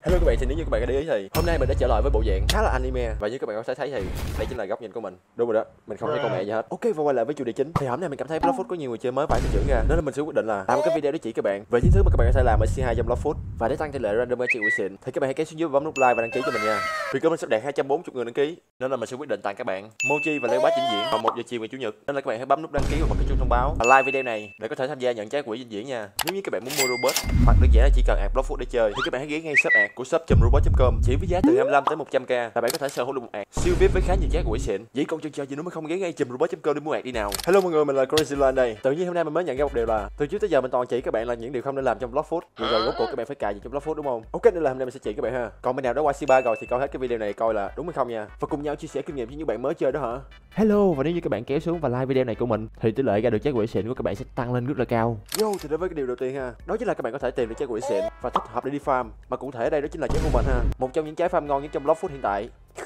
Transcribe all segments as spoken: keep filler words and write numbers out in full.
Hello các bạn, thì nếu như các bạn có để ý thì hôm nay mình đã trở lại với bộ dạng khá là anime, và như các bạn có thể thấy thì đây chính là góc nhìn của mình. Đúng rồi đó, mình không thấy con mẹ gì hết. Ok, và quay lại với chủ đề chính. Thì hôm nay mình cảm thấy Blox Fruit có nhiều người chơi mới vãi mình dưỡng ra, nên là mình sẽ quyết định là làm một cái video để chỉ các bạn về những thứ mà các bạn có thể làm ở xê hai trong Blox Fruit. Và để tăng tỷ lệ random chị quỷ xịn thì các bạn hãy kéo xuống dưới và bấm nút like và đăng ký cho mình nha. Vì cơ mình sắp đạt hai trăm bốn mươi người đăng ký, nên là mình sẽ quyết định tặng các bạn Mochi và Leo Bá trình diễn vào một giờ chiều ngày chủ nhật. Nên là các bạn hãy bấm nút đăng ký và bật cái chuông thông báo và like video này để có thể tham gia nhận trái quỹ trình diễn nha. Nếu như các bạn muốn mua robot hoặc đơn giản là chỉ cần ạc Blox Fruit để chơi thì các bạn hãy ghé ngay shop ạc của shop chùm robot chấm com. Chỉ với giá từ hai mươi lăm tới một trăm k là bạn có thể sở hữu được một ạc siêu vip với khá nhiều trái quỹ xịn. Vậy còn chân chờ gì nữa mà không ghé ngay chùm robot chấm com để mua ạc đi nào. Hello mọi người, mình là Crazyland đây. Tự nhiên hôm nay mình mới nhận ra một điều là từ trước tới giờ mình toàn chỉ các bạn là những điều không nên làm trong Blox Fruit. Vì rồi rốt cuộc các bạn phải cài gì trong Blox Fruit đúng không? Ok, nên là hôm nay mình sẽ chỉ các bạn ha. Còn bên nào đã qua xê ba rồi thì coi hết cái video này coi là đúng hay không nha. Và cùng nhau chia sẻ kinh nghiệm với những bạn mới chơi đó hả. Hello, và nếu như các bạn kéo xuống và like video này của mình thì tỷ lệ ra được trái quỹ xịn của các bạn sẽ tăng lên rất là cao. Yo, thì đến với cái điều đầu tiên ha, đó chính là các bạn có thể tìm được trái quỹ xịn và thích hợp để đi farm. Mà cụ thể đây đó chính là trái Human ha, một trong những trái farm ngon nhất trong Blox Fruit hiện tại.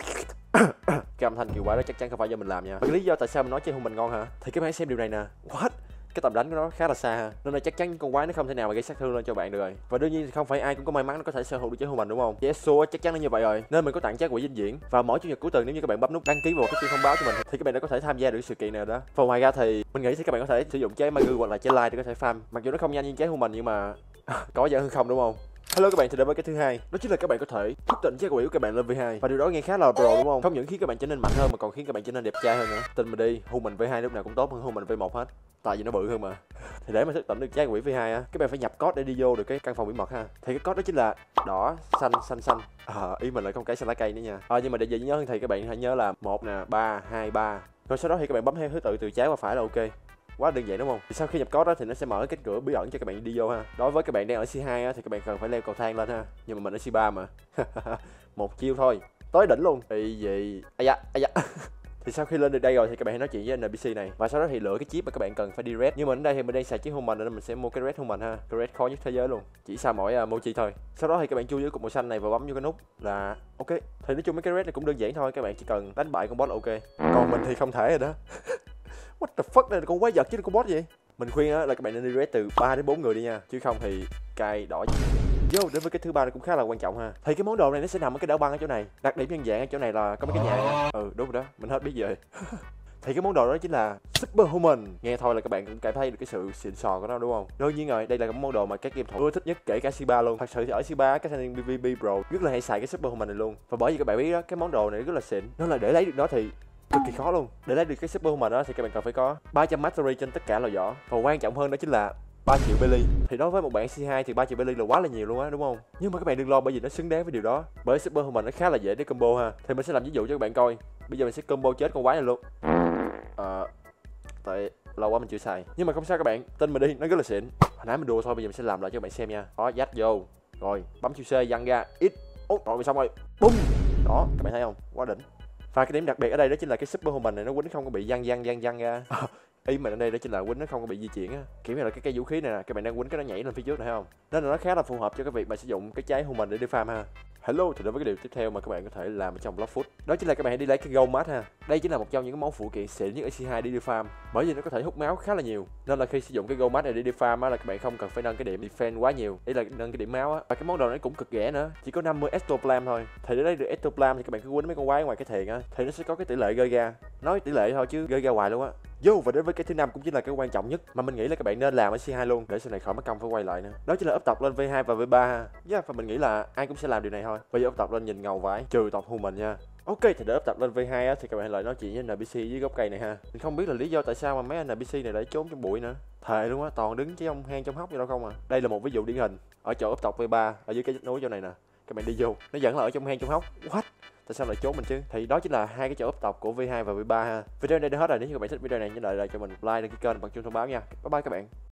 Cái âm thanh hiệu quả đó chắc chắn không phải do mình làm nha. Và lý do tại sao mình nói trái Human ngon hả, thì các bạn hãy xem điều này nè. What? Cái tầm đánh của nó khá là xa ha, nên là chắc chắn con quái nó không thể nào mà gây sát thương lên cho bạn được rồi. Và đương nhiên thì không phải ai cũng có may mắn nó có thể sở hữu được trái Human đúng không? Yes sure, chắc chắn là như vậy rồi. Nên mình có tặng trái quỹ dinh dưỡng và mỗi chủ nhật cuối tuần nếu như các bạn bấm nút đăng ký vào cái chuông thông báo cho mình thì các bạn đã có thể tham gia được sự kiện nào đó. Và ngoài ra thì mình nghĩ thì các bạn có thể sử dụng trái Magu hoặc là trái Light để có thể farm. Mặc dù nó không nhanh như trái Human nhưng mà có dễ hơn không đúng không? Hello các bạn, thì đến với cái thứ hai, đó chính là các bạn có thể thức tỉnh trái quỷ của các bạn lên vê hai. Và điều đó nghe khá là pro đúng không? Không những khiến các bạn trở nên mạnh hơn mà còn khiến các bạn trở nên đẹp trai hơn nữa. Tin mình đi, Human vê hai lúc nào cũng tốt hơn Human vê một hết. Tại vì nó bự hơn mà. Thì để mà thức tỉnh được trái quỷ vê hai á, các bạn phải nhập code để đi vô được cái căn phòng bí mật ha. Thì cái code đó chính là đỏ xanh xanh xanh. À, ý mình lại không cái xanh lá cây nữa nha. À, nhưng mà để dễ nhớ hơn thì các bạn hãy nhớ là một nè, ba, hai, ba. Rồi sau đó thì các bạn bấm theo thứ tự từ trái qua phải là ok. Quá đơn giản đúng không? Thì sau khi nhập code đó thì nó sẽ mở cái cửa bí ẩn cho các bạn đi vô ha. Đối với các bạn đang ở xê hai á, thì các bạn cần phải leo cầu thang lên ha. Nhưng mà mình ở xê ba mà. Một chiêu thôi, tới đỉnh luôn. Thì gì? Ai da, ai da. Thì sau khi lên được đây rồi thì các bạn hãy nói chuyện với en pê xê này và sau đó thì lựa cái chip mà các bạn cần phải đi red. Nhưng mà ở đây thì mình đang xài chiếc Human nên mình sẽ mua cái red Human ha. Cái red khó nhất thế giới luôn, chỉ sau mỗi uh, Mochi thôi. Sau đó thì các bạn chui dưới cục màu xanh này và bấm vô cái nút là ok. Thì nói chung mấy cái red này cũng đơn giản thôi, các bạn chỉ cần đánh bại con boss là ok. Còn mình thì không thể rồi đó. What the fuck, đây là con quái vật chứ con boss gì. Mình khuyên á là các bạn nên đi raid từ ba đến bốn người đi nha, chứ không thì cay đỏ. Vô đến với cái thứ ba này cũng khá là quan trọng ha. Thì cái món đồ này nó sẽ nằm ở cái đảo băng ở chỗ này. Đặc điểm nhân dạng ở chỗ này là có mấy cái nhà này. Ừ đúng rồi đó, mình hết biết rồi. Thì cái món đồ đó chính là Super Human. Nghe thôi là các bạn cũng cảm thấy được cái sự xịn sò của nó đúng không? Đương nhiên rồi, đây là cái món đồ mà các game thủ ưa thích nhất kể cả xê ba luôn. Thật sự thì ở xê ba các thanh niên pê vê pê Pro rất là hay xài cái Super Human này luôn. Và bởi vì các bạn biết đó, cái món đồ này rất là xịn. Nó là để lấy được nó thì cực kỳ khó luôn. Để lấy được cái Super Human đó thì các bạn cần phải có ba trăm mastery trên tất cả lò võ. Và quan trọng hơn đó chính là ba triệu belly. Thì đối với một bạn xê hai thì ba triệu belly là quá là nhiều luôn á đúng không? Nhưng mà các bạn đừng lo bởi vì nó xứng đáng với điều đó. Bởi Super Human nó khá là dễ để combo ha. Thì mình sẽ làm ví dụ cho các bạn coi. Bây giờ mình sẽ combo chết con quái này luôn. Ờ tại lâu quá mình chưa xài. Nhưng mà không sao các bạn, tin mình đi, nó rất là xịn. Hồi nãy mình đùa thôi, bây giờ mình sẽ làm lại cho các bạn xem nha. Đó, dắt vô. Rồi, bấm chữ C văng ra. Ít. Út, rồi xong rồi. Bum. Đó, các bạn thấy không? Quá đỉnh. Và cái điểm đặc biệt ở đây đó chính là cái Super Human này nó quýnh không có bị văng văng văng văng ra. Ý mình ở đây đó chính là quýnh nó không có bị di chuyển á. Kiểu như là cái cây vũ khí này nè, các bạn đang quýnh cái nó nhảy lên phía trước này thấy không? Nên là nó khá là phù hợp cho cái việc mà sử dụng cái trái Human để đi farm ha. Hello, thì đối với cái điều tiếp theo mà các bạn có thể làm ở trong Blox Fruit, đó chính là các bạn hãy đi lấy cái Gold Mask ha. Đây chính là một trong những cái món phụ kiện xịn nhất ở xê hai để đi farm, bởi vì nó có thể hút máu khá là nhiều. Nên là khi sử dụng cái Gold Mask này để đi farm á là các bạn không cần phải nâng cái điểm defense quá nhiều, ý là nâng cái điểm máu á. Và cái món đồ này cũng cực rẻ nữa, chỉ có năm mươi Ectoplasm thôi. Thì để lấy được Ectoplasm thì các bạn cứ quýnh mấy con quái ngoài cái thiền á, thì nó sẽ có cái tỷ lệ rơi ra. Nói tỷ lệ thôi chứ rơi ra hoài luôn á. Vô, và đến với cái thứ năm cũng chính là cái quan trọng nhất mà mình nghĩ là các bạn nên làm ở xê hai luôn để sau này khỏi mất công phải quay lại nữa. Đó chính là up tập lên vê hai và vê ba ha. Yeah, và mình nghĩ là ai cũng sẽ làm điều này thôi. Bây giờ up tập lên nhìn ngầu vãi, trừ tộc Human nha. Ok, thì để up tập lên vê hai á thì các bạn lại nói chuyện với en pê xê dưới gốc cây này ha. Mình không biết là lý do tại sao mà mấy en pê xê này lại trốn trong bụi nữa. Thề luôn á, toàn đứng trong hang trong hốc vậy đâu không à. Đây là một ví dụ điển hình ở chỗ up tập vê ba ở dưới cái vách núi chỗ này nè. Các bạn đi vô, nó vẫn là ở trong hang trong hốc. What? Tại sao lại trốn mình chứ? Thì đó chính là hai cái chỗ up tộc của vê hai và vê ba ha. Video này đã hết rồi, nếu như các bạn thích video này nhớ lại lại cho mình like đăng ký kênh bằng chuông thông báo nha. Bye bye các bạn.